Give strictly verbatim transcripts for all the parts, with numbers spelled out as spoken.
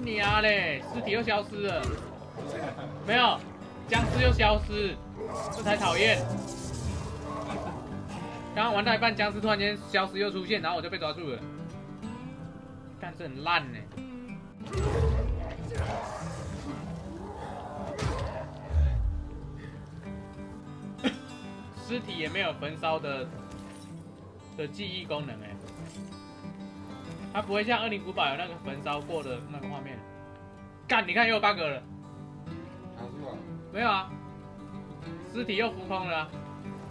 娘嘞，尸体又消失了，没有，僵尸又消失，这才讨厌。刚刚玩到一半，僵尸突然间消失又出现，然后我就被抓住了。干，这很烂呢。尸体也没有焚烧的的记忆功能哎，它不会像《恶灵古堡》有那个焚烧过的那个画面。干，你看又有 bug 了。 卡住了？ 没有啊，尸体又浮空了、啊。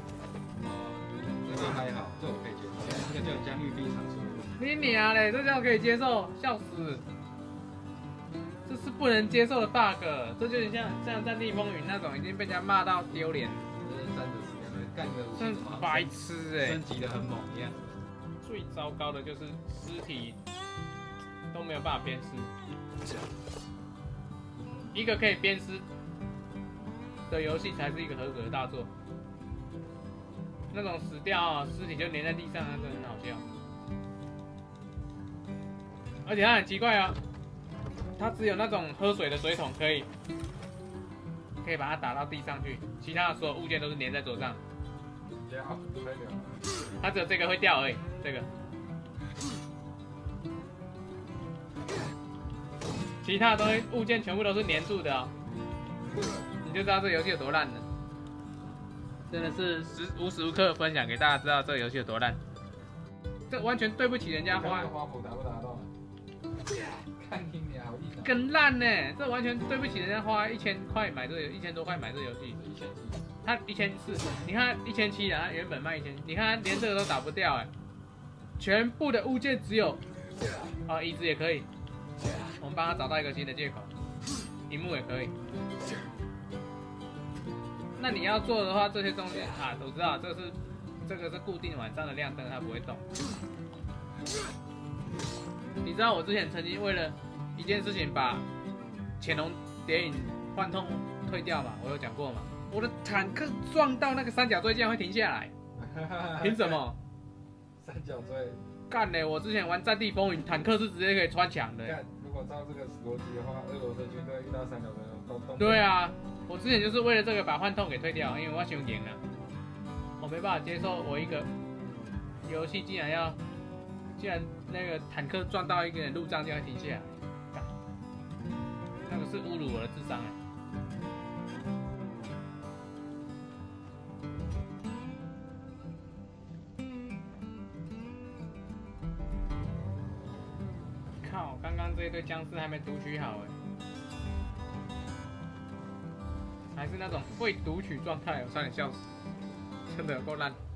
这个还好，这我可以接受。这个叫疆域冰场说。 你娘嘞，这叫可以接受，笑死！这是不能接受的 bug， 这就像像《战地风云》那种已经被人家骂到丢脸。 三者时间干个真白痴哎、欸！ 升级的很猛一样。 最糟糕的就是尸体都没有办法鞭尸，一个可以鞭尸的游戏才是一个合格的大作。那种死掉啊，尸体就粘在地上，那真的很好笑。而且它很奇怪啊，它只有那种喝水的水桶可以可以把它打到地上去，其他的所有物件都是粘在桌上。 也好，可以了。 它只有这个会掉而已，这个。其他的东西物件全部都是粘住的哦，你就知道这游戏有多烂了。真的是时无时无刻分享给大家知道这个游戏有多烂。这完全对不起人家花。 花圃打不打到？看你俩好硬啊！ 更烂呢，这完全对不起人家花一千块买这个，一千多块买这个游戏。 一千七。 他一千四，你看一千七啊，他原本卖一千，你看他连这个都打不掉哎，全部的物件只有，啊椅子也可以，我们帮他找到一个新的借口，荧幕也可以。那你要做的话，这些东西啊，我知道这是这个是固定晚上的亮灯，它不会动。你知道我之前曾经为了一件事情把潜龙谍影幻痛退掉嘛？我有讲过嘛？我的坦克撞到那个三角锥竟然会停下来，凭什么？ 三角锥。 干嘞！我之前玩《战地风云》，坦克是直接可以穿墙的。 干，如果照这个逻辑的话，俄罗斯军队遇到三角锥都动。 对啊，我之前就是为了这个把幻痛给退掉，因为我想赢了，我没办法接受我一个游戏竟然要，竟然那个坦克撞到一个人路障就要停下来，干，那个是侮辱我的智商哎。靠！刚刚这一堆僵尸还没读取好哎，还是那种未读取状态，我差点笑死，真的有够烂。